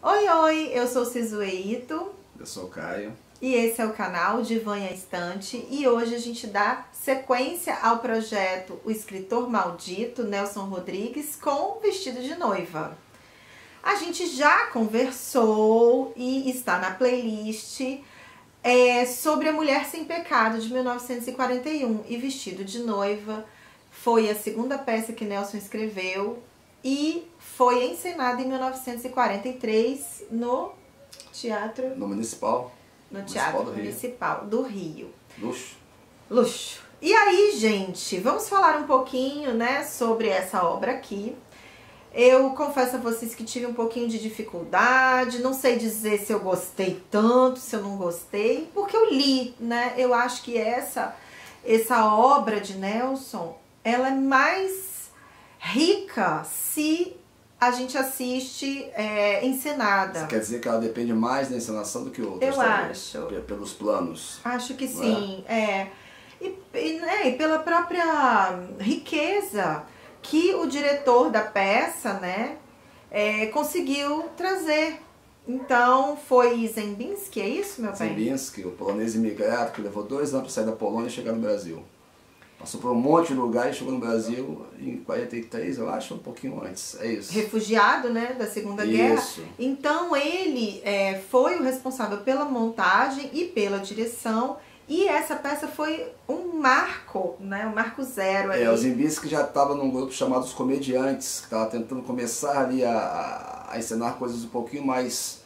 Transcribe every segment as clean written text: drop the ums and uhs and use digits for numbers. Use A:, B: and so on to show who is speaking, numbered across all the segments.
A: Oi, oi, eu sou Cizueito.
B: Eu sou o Caio.
A: E esse é o canal Divã e a Estante. E hoje a gente dá sequência ao projeto O Escritor Maldito, Nelson Rodrigues, com Vestido de Noiva. A gente já conversou e está na playlist sobre A Mulher Sem Pecado, de 1941. E Vestido de Noiva foi a segunda peça que Nelson escreveu e foi encenada em 1943 no Teatro...
B: No Municipal.
A: No Teatro Municipal do Rio.
B: Luxo.
A: Luxo. E aí, gente, vamos falar um pouquinho, né, sobre essa obra aqui. Eu confesso a vocês que tive um pouquinho de dificuldade, não sei dizer se eu gostei tanto, se eu não gostei, porque eu li, né? Eu acho que essa obra de Nelson, ela é mais rica se a gente assiste encenada.
B: Você quer dizer que ela depende mais da encenação do que outras?
A: Eu acho.
B: Pelos planos.
A: Acho que sim, E pela própria riqueza que o diretor da peça, né, conseguiu trazer. Então, foi Zembinski, é isso, meu bem?
B: Zembinski, o polonês imigrado, que levou 2 anos para sair da Polônia e chegar no Brasil. Passou por um monte de lugar e chegou no Brasil em 43, eu acho, um pouquinho antes. É isso.
A: Refugiado, né, da Segunda Guerra.
B: Isso.
A: Então, ele foi o responsável pela montagem e pela direção. E essa peça foi um marco, né? Um marco zero ali.
B: O Zembinski já estava num grupo chamado Os Comediantes, que estava tentando começar ali a encenar coisas um pouquinho mais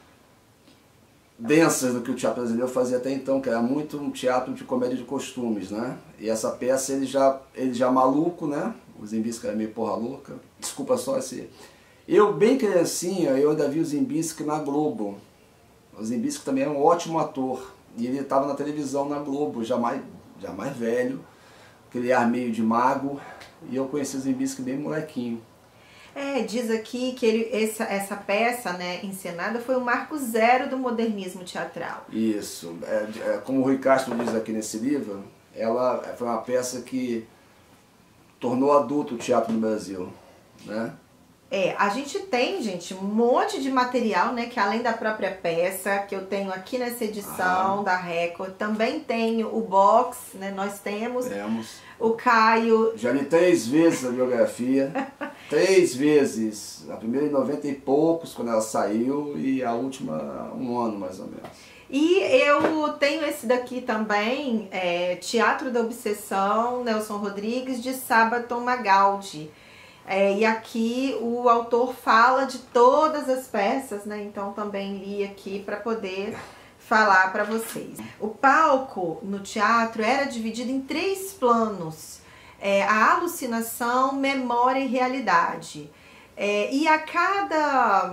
B: densas do que o teatro brasileiro fazia até então, que era muito um teatro de comédia de costumes, né? E essa peça ele já maluco, né? O Zembinski era meio porra louca. Desculpa só esse... Eu, bem criancinha, eu ainda vi o Zembinski na Globo. O Zembinski também é um ótimo ator. E ele estava na televisão na Globo, já mais velho, aquele ar meio de mago, e eu conheci o Zembinski bem molequinho.
A: Diz aqui que essa peça, né, encenada, foi o marco zero do modernismo teatral.
B: Isso, como o Rui Castro diz aqui nesse livro, ela foi uma peça que tornou adulto o teatro no Brasil, né?
A: A gente tem, gente, um monte de material, né, que além da própria peça, que eu tenho aqui nessa edição da Record, também tenho o box, né, nós temos. O Caio...
B: Já li 3 vezes a biografia, 3 vezes, a primeira em 90 e poucos, quando ela saiu, e a última 1 ano, mais ou menos.
A: E eu tenho esse daqui também, Teatro da Obsessão, Nelson Rodrigues, de Sabaton Magaldi. E aqui o autor fala de todas as peças, né? Então também li aqui para poder falar para vocês. O palco no teatro era dividido em 3 planos. A alucinação, memória e realidade. E a cada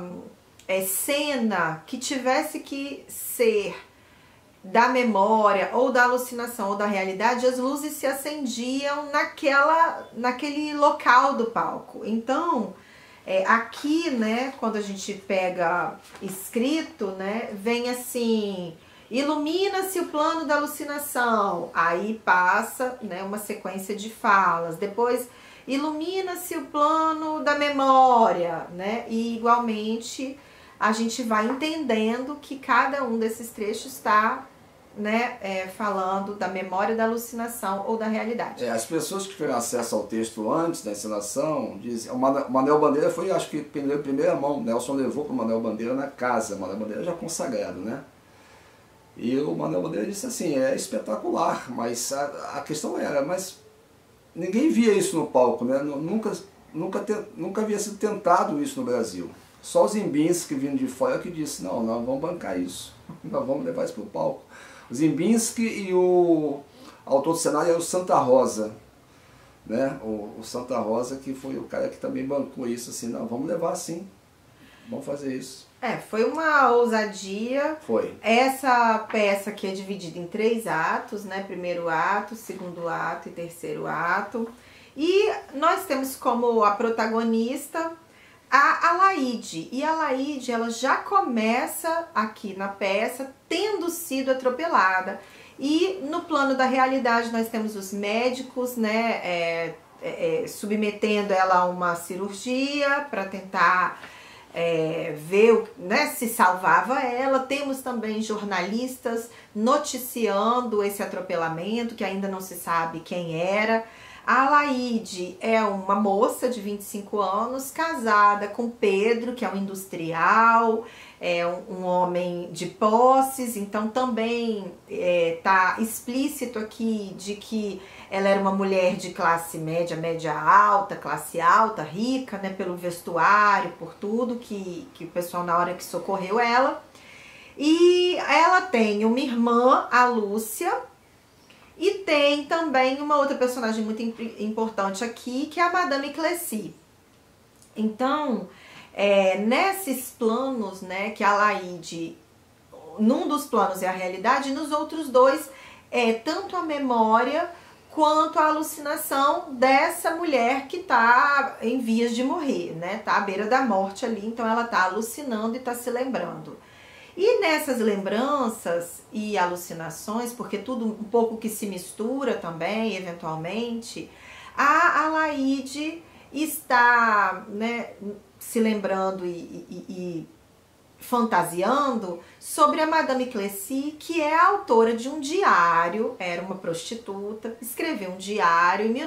A: cena que tivesse que ser da memória, ou da alucinação, ou da realidade, as luzes se acendiam naquele local do palco. Então, aqui, né, quando a gente pega escrito, né, vem assim, ilumina-se o plano da alucinação, aí passa, né, uma sequência de falas, depois ilumina-se o plano da memória, né, e igualmente a gente vai entendendo que cada um desses trechos está, né, falando da memória, da alucinação ou da realidade.
B: As pessoas que tiveram acesso ao texto antes da encenação dizem... O Manuel Bandeira foi, acho que, em primeira mão. Nelson levou para o Manuel Bandeira na casa. O Manuel Bandeira já consagrado, né? E o Manuel Bandeira disse assim, é espetacular, mas a questão era, mas ninguém via isso no palco, né? Nunca havia sido tentado isso no Brasil. Só os Zembinski vindo de fora que disse, não, nós vamos bancar isso, nós vamos levar isso para o palco. O Zembinski e o autor do cenário é o Santa Rosa, né? O Santa Rosa, que foi o cara que também bancou isso, assim, não, vamos levar assim, vamos fazer isso.
A: Foi uma ousadia.
B: Foi.
A: Essa peça aqui é dividida em 3 atos, né? Primeiro ato, segundo ato e terceiro ato. E nós temos como a protagonista a Alaide. E a Alaide, ela já começa aqui na peça tendo sido atropelada. E no plano da realidade nós temos os médicos, né, submetendo ela a uma cirurgia para tentar ver, né, se salvava ela. Temos também jornalistas noticiando esse atropelamento, que ainda não se sabe quem era. A Alaide é uma moça de 25 anos, casada com Pedro, que é um industrial, é um homem de posses, então também tá explícito aqui de que ela era uma mulher de classe média, média alta, classe alta, rica, né, pelo vestuário, por tudo que o pessoal na hora que socorreu ela. E ela tem uma irmã, a Lúcia, e tem também uma outra personagem muito importante aqui, que é a Madame Cleci. Então, nesses planos, né, que a Alaide, num dos planos é a realidade, nos outros dois é tanto a memória quanto a alucinação dessa mulher que tá em vias de morrer, né, tá à beira da morte ali, então ela tá alucinando e tá se lembrando. E nessas lembranças e alucinações, porque tudo um pouco que se mistura também, eventualmente, a Alaide está, né, se lembrando e fantasiando sobre a Madame Cleci, que é a autora de um diário, era uma prostituta, escreveu um diário em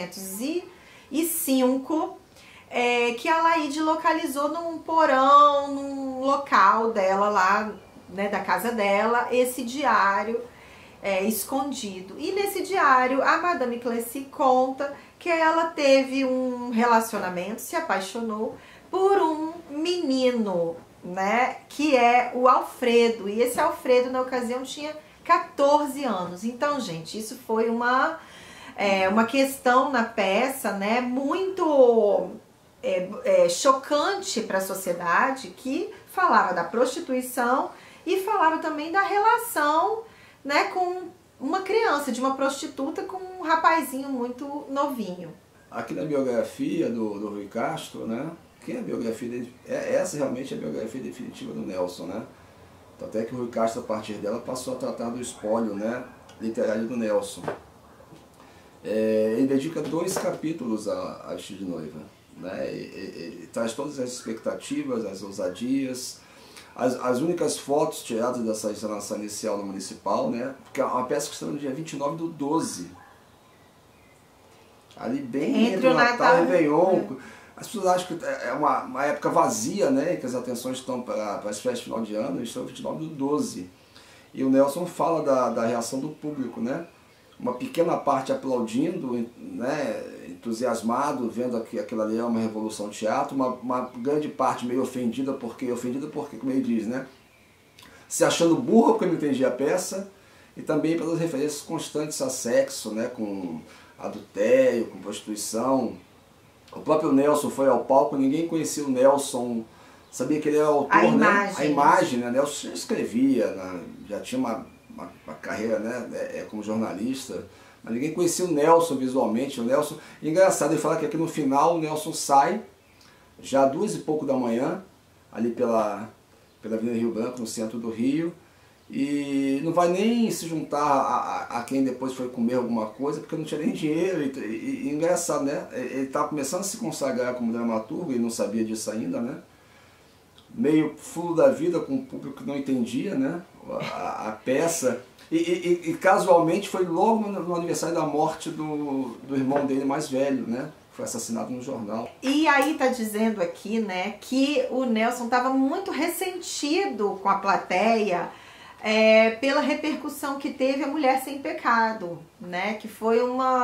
A: 1905, que a Alaide localizou num porão, num local dela lá, né, da casa dela, esse diário escondido. E nesse diário, a Madame Cleci conta que ela teve um relacionamento, se apaixonou por um menino, né, que é o Alfredo. E esse Alfredo, na ocasião, tinha 14 anos. Então, gente, isso foi uma questão na peça, né, muito chocante para a sociedade, que falava da prostituição e falava também da relação, né, com uma criança, de uma prostituta com um rapazinho muito novinho.
B: Aqui na biografia do Rui Castro, né, que é a biografia dele, essa realmente é a biografia definitiva do Nelson, né, até que o Rui Castro, a partir dela, passou a tratar do espólio, né, literário do Nelson. Ele dedica 2 capítulos a Vestido de Noiva, né? E traz todas as expectativas, as ousadias, as únicas fotos tiradas dessa encenação inicial no Municipal, né? Porque é uma peça que está no dia 29/12, ali bem entre o Natal e o Réveillon. As pessoas acham que é uma época vazia, né? Que as atenções estão para as festas de final de ano, eles estão no 29/12. E o Nelson fala da reação do público, né? Uma pequena parte aplaudindo, né, entusiasmado, vendo que aquilo ali é uma revolução teatro, uma grande parte meio ofendida porque, como ele diz, né, se achando burra porque não entendia a peça, e também pelas referências constantes a sexo, né, com adultério, com prostituição. O próprio Nelson foi ao palco, ninguém conhecia o Nelson, sabia que ele era autor, né? A imagem, né? Nelson escrevia, já tinha uma carreira, né, como jornalista, mas ninguém conhecia o Nelson visualmente. O Nelson, engraçado, ele fala que aqui no final o Nelson sai, já 2 e pouco da manhã, ali pela Avenida Rio Branco, no centro do Rio, e não vai nem se juntar a quem depois foi comer alguma coisa, porque não tinha nem dinheiro. E engraçado, né, ele estava começando a se consagrar como dramaturgo, e não sabia disso ainda, né, meio fulo da vida, com um público que não entendia, né, a peça, e casualmente foi logo no aniversário da morte do irmão dele mais velho, né, que foi assassinado no jornal.
A: E aí tá dizendo aqui, né, que o Nelson estava muito ressentido com a plateia pela repercussão que teve a Mulher Sem Pecado, né, que foi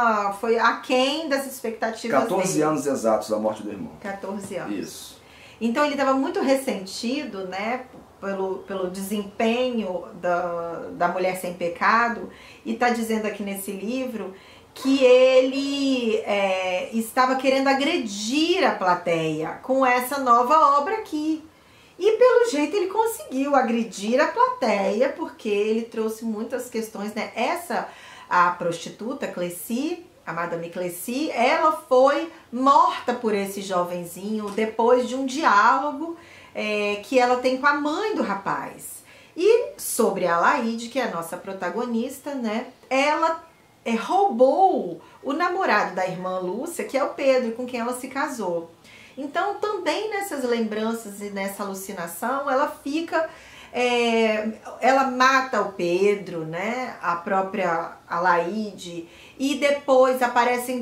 A: aquém das expectativas
B: 14
A: dele.
B: anos exatos da morte do irmão.
A: 14 anos.
B: Isso.
A: Então ele estava muito ressentido, né, pelo desempenho da Mulher Sem Pecado, e está dizendo aqui nesse livro que ele estava querendo agredir a plateia com essa nova obra aqui. E pelo jeito ele conseguiu agredir a plateia, porque ele trouxe muitas questões, né? A prostituta Cleci, a Madame Cleci, ela foi morta por esse jovenzinho depois de um diálogo que ela tem com a mãe do rapaz. E sobre a Alaide, que é a nossa protagonista, né? Ela roubou o namorado da irmã Lúcia, que é o Pedro, com quem ela se casou. Então, também nessas lembranças e nessa alucinação, ela fica... ela mata o Pedro, né? A própria Alaide, e depois aparecem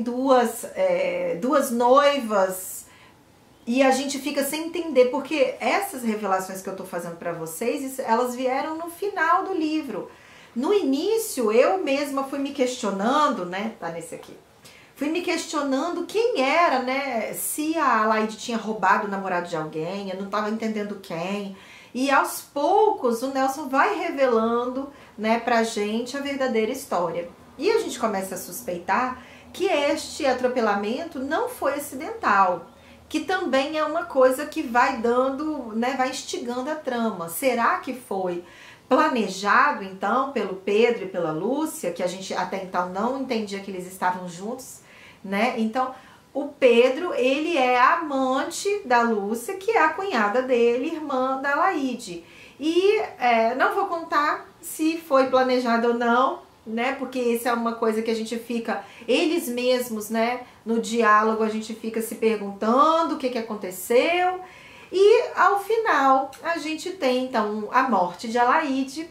A: duas noivas, e a gente fica sem entender, porque essas revelações que eu tô fazendo para vocês, elas vieram no final do livro. No início, eu mesma fui me questionando, né? Tá nesse aqui. Fui me questionando quem era, né? Se a Alaide tinha roubado o namorado de alguém, eu não tava entendendo quem. E aos poucos o Nelson vai revelando, né, pra gente a verdadeira história. E a gente começa a suspeitar que este atropelamento não foi acidental, que também é uma coisa que vai dando, né, vai instigando a trama. Será que foi planejado, então, pelo Pedro e pela Lúcia, que a gente até então não entendia que eles estavam juntos, né? Então, o Pedro, ele é amante da Lúcia, que é a cunhada dele, irmã da Alaide. E não vou contar se foi planejado ou não, né? Porque isso é uma coisa que a gente fica, eles mesmos, né? No diálogo a gente fica se perguntando o que aconteceu. E ao final a gente tem então a morte de Alaide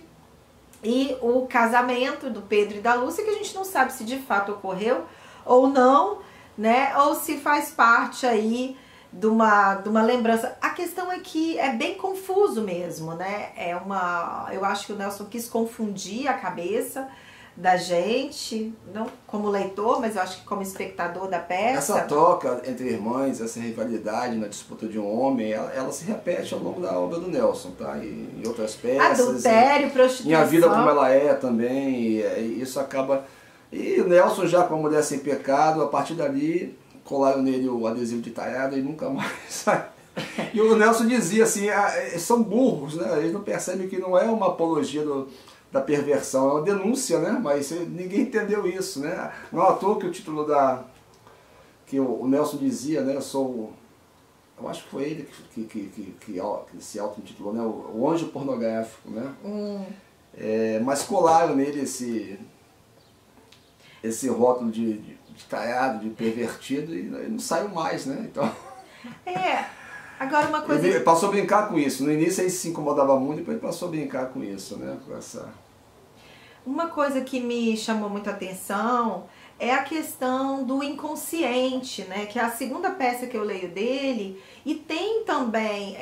A: e o casamento do Pedro e da Lúcia, que a gente não sabe se de fato ocorreu ou não, né? Ou se faz parte aí de uma lembrança. A questão é que é bem confuso mesmo, né? Eu acho que o Nelson quis confundir a cabeça da gente, não como leitor, mas eu acho que como espectador da peça.
B: Essa troca entre irmãs, essa rivalidade na disputa de um homem, ela se repete ao longo da obra do Nelson, tá? Em outras peças.
A: Adultério, prostituição.
B: Em A Vida Como Ela É também, e isso acaba... E o Nelson, já com a Mulher Sem Pecado, a partir dali colaram nele o adesivo de Taiada e nunca mais saiu. E o Nelson dizia assim, são burros, né? Eles não percebem que não é uma apologia da perversão, é uma denúncia, né? Mas ninguém entendeu isso, né? Não é à toa que o título que o Nelson dizia, né? Eu acho que foi ele que se auto-intitulou, né? O anjo pornográfico, né? Mas colaram nele esse rótulo de taiado, de pervertido, e não saiu mais, né? Então...
A: Agora uma coisa...
B: Ele passou a brincar com isso. No início ele se incomodava muito, depois ele passou a brincar com isso, né?
A: Uma coisa que me chamou muita atenção é a questão do inconsciente, né? Que é a segunda peça que eu leio dele, e tem também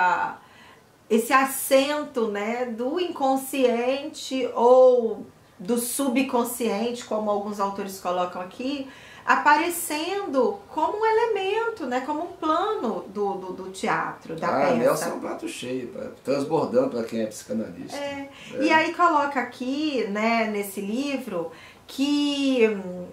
A: esse acento, né, do inconsciente ou do subconsciente, como alguns autores colocam aqui, aparecendo como um elemento, né, como um plano do teatro, da peça.
B: Nelson é um prato cheio, transbordando para quem é psicanalista.
A: E aí coloca aqui, né, nesse livro, que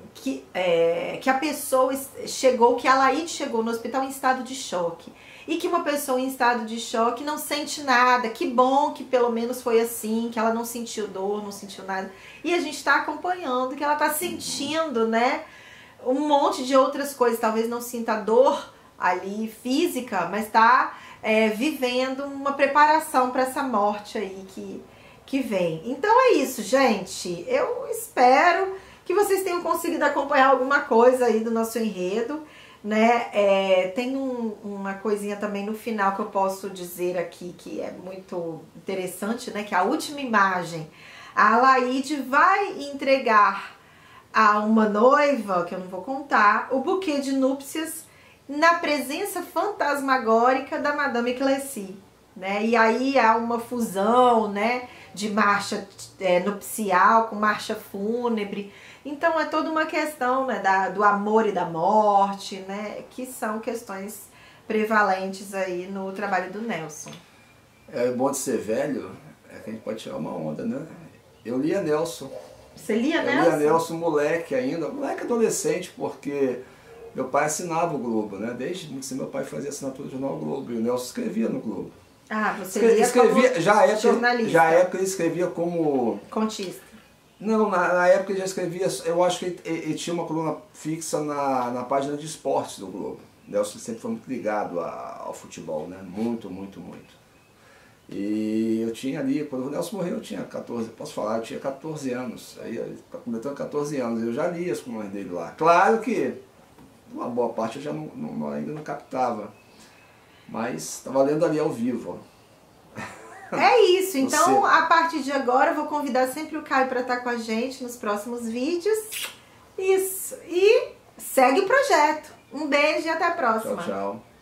A: a pessoa chegou, que a Alaide chegou no hospital em estado de choque. E que uma pessoa em estado de choque não sente nada. Que bom que pelo menos foi assim, que ela não sentiu dor, não sentiu nada. E a gente está acompanhando que ela está sentindo, né, um monte de outras coisas. Talvez não sinta dor ali física, mas está vivendo uma preparação para essa morte aí que vem. Então é isso, gente. Eu espero que vocês tenham conseguido acompanhar alguma coisa aí do nosso enredo, né? Tem uma coisinha também no final que eu posso dizer aqui que é muito interessante, né? Que a última imagem, a Alaide vai entregar a uma noiva, que eu não vou contar, o buquê de núpcias na presença fantasmagórica da Madame Clessy, né? E aí há uma fusão, né, de marcha nupcial com marcha fúnebre. Então é toda uma questão, né, do amor e da morte, né, que são questões prevalentes aí no trabalho do Nelson.
B: O bom de ser velho é que a gente pode tirar uma onda, né? Eu lia Nelson.
A: Você lia Nelson?
B: Eu lia Nelson moleque ainda, moleque adolescente, porque meu pai assinava o Globo, né? Desde muito cedo meu pai fazia assinatura do jornal Globo e o Nelson escrevia no Globo.
A: Ah, você lia como jornalista?
B: Já à época ele escrevia como...
A: contista.
B: Não, na época ele já escrevia, eu acho que ele tinha uma coluna fixa na página de esportes do Globo. Nelson sempre foi muito ligado ao futebol, né? Muito, muito, muito. E eu tinha ali, quando o Nelson morreu eu tinha 14, posso falar, eu tinha 14 anos. Aí ele está completando 14 anos, eu já li as colunas dele lá. Claro que uma boa parte eu já ainda não captava. Mas tá valendo ali ao vivo, ó.
A: É isso, então a partir de agora eu vou convidar sempre o Caio para estar com a gente nos próximos vídeos. Isso, e segue o projeto. Um beijo e até a próxima.
B: Tchau, tchau.